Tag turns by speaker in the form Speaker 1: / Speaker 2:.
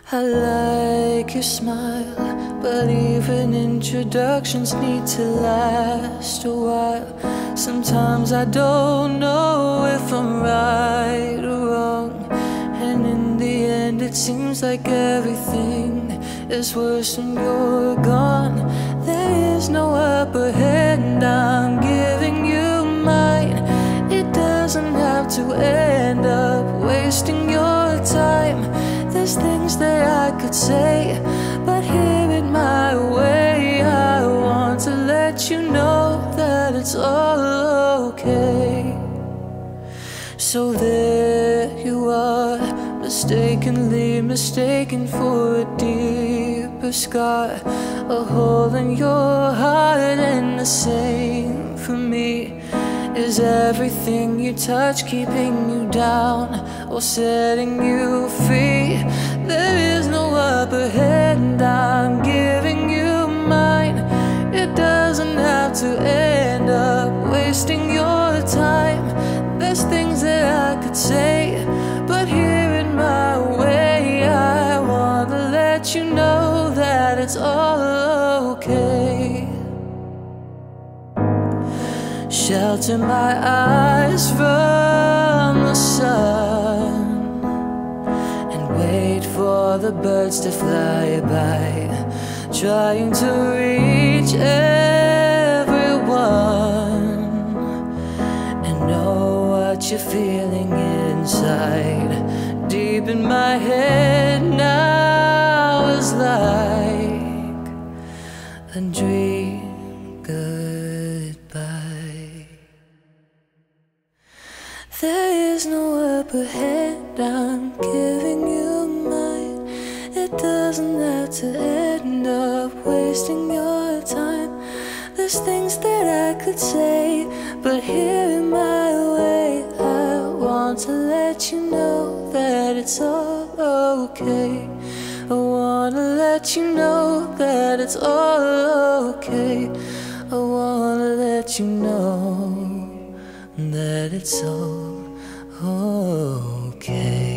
Speaker 1: I like your smile, but even introductions need to last a while. Sometimes I don't know if I'm right or wrong, and in the end it seems like everything is worse when you're gone. There is no upper hand, I'm giving you mine. It doesn't have to end up wasting your time. There's things that I could say, but hear it my way. I want to let you know that it's all okay. So there you are, mistakenly mistaken for a deeper scar, a hole in your heart. And the same for me. Is everything you touch keeping you down or setting you free? There is no upper hand, I'm giving you mine. It doesn't have to end up wasting your time. There's things that I could say, but hear it my way. I wanna let you know that it's all okay. Shelter my eyes from the sun and wait for the birds to fly by, trying to reach everyone and know what you're feeling inside. Deep in my head now is like a dream goodbye. There is no upper hand, I'm giving you mine. It doesn't have to end up wasting your time. There's things that I could say, but hear it my way. I want to let you know that it's all okay. I wanna let you know that it's all okay. I wanna let you know that it's all okay.